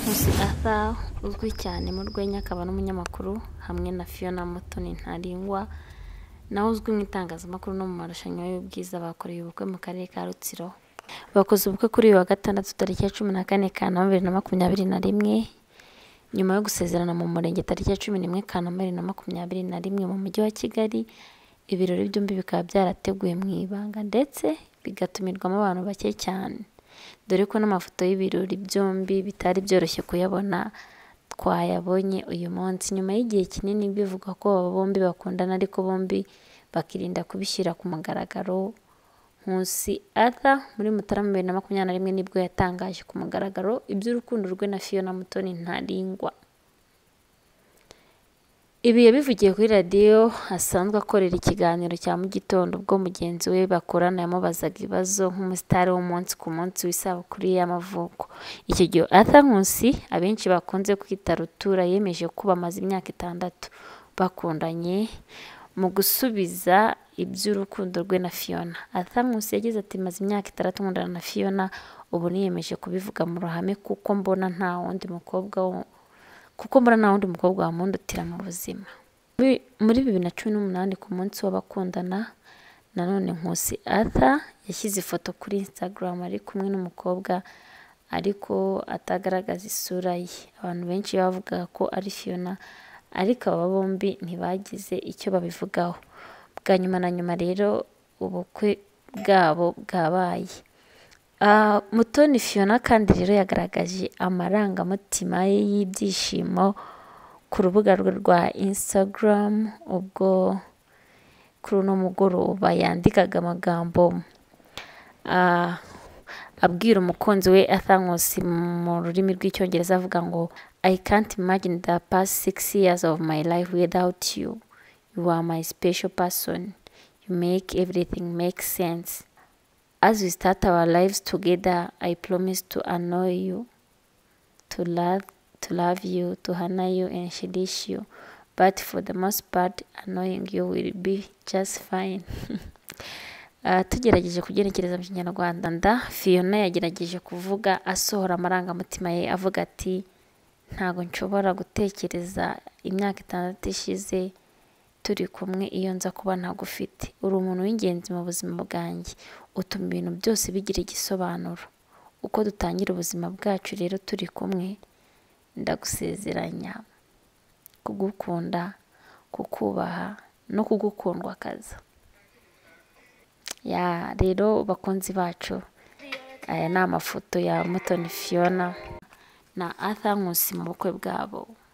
Nkusi Arthur uzwi cyane mu rwenya akaba n'umunyamakuru hamwe na Fiona Muthoni ntarengwa nawe uzwi mu itangazamakuru no mu marushanwa y'ubwiza bakoreye ubukwe mu karere ka Rutsiro. Bakoze ubukwe kuri uyu wa gatandatu tariki ya 14 Kanama 2021 nyuma yo gusezerana mu murenge tariki ya 11 Kanama 2021 mu mujyi wa Kigali. Ibirori byombi bikaba byarateguye mu ibanga ndetse bigatumirwamo abantu bake cyane, dore ko n'amafoto y'ibirori byombi bitari byoroshye kuyabona twayabonye uyu munsi nyuma y'igihe kinini bivuga ko aba bombi bakundana ariko bombi bakirinda kubishyira ku mugaragaro. Nkusi Arthur muri Mutarama 2021 nibwo yatangaje ku mugaragaro iby'urukundo rwe na Fiona Muthoni ntarengwa. Ibi yabivugiye kuri radio asanzwe akorera ikiganiro cya mu gitondo ubwo mugenzi we bakorana yamubazaga ibibazo nk'umusitari w'umunsi ku munsi w'isabukuru y'amavuko. Icyo gihe Arthur Nkusi abenshi bakunze kwita rutura yemeje ko bamaze imyaka 6 bakundanye. Mu gusubiza iby'urukundo rwe na Fiona, Arthur Nkusi yagize ati maze imyaka 6 nkundana na Fiona, ubu niyemeje kubivuga mu ruhame kuko mbona nta wundi mukobwa wamundutira mu buzima. Muri 2018 ku munsi w'abakundana nanone Nkusi Arthur yashyize ifoto kuri Instagram ari kumwe n'umukobwa ariko atagaragaza isura ye. Abantu benshi bavuga ko ari Fiona ariko aba bombi ntibagize icyo babivugaho. Bwa nyuma na nyuma rero ubukwe bwabo bwabaye. Muthoni Fiona kandi rero yagaragaje amarangamutima ye y'ibyishimo ku rubuga rwe rwa Instagram ubwo kuri uno mugoroba yandikaga amagambo abwira umukunzi we Arthur Nkusi mu rurimi rw'icyongereza avuga ngo I can't imagine the past 6 years of my life without you. You are my special person. You make everything make sense. As we start our lives together, I promise to annoy you, to love you, to honor you and cherish you. But for the most part, annoying you will be just fine. Tugerageje kugenekereza mu Kinyarwanda Fiona yagerageje kuvuga asohora amarangamutima ye avuga ati ntago nshobora gutekereza imyaka 6 ishize turi kumwe iyo nza kuba ntagufite. Uri umuntu w'ingenzi mu buzima bwanjye, utuma ibintu byose bigira igisobanuro. Uko dutangira ubuzima bwacu rero turi kumwe, ndagusezeranya kugukunda, kukubaha no kugukundwa kaza. Ya rero bakunzi bacu, aya ni amafoto ya Muthoni Fiona na Arthur Nkusi mu bukwe bwabo.